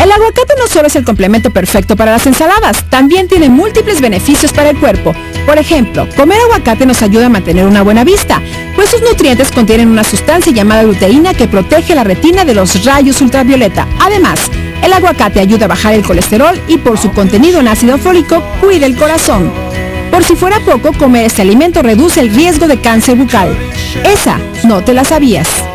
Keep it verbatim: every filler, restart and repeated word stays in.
El aguacate no solo es el complemento perfecto para las ensaladas, también tiene múltiples beneficios para el cuerpo. Por ejemplo, comer aguacate nos ayuda a mantener una buena vista, pues sus nutrientes contienen una sustancia llamada luteína que protege la retina de los rayos ultravioleta. Además, el aguacate ayuda a bajar el colesterol y por su contenido en ácido fólico cuida el corazón. Por si fuera poco, comer este alimento reduce el riesgo de cáncer bucal. Esa no te la sabías.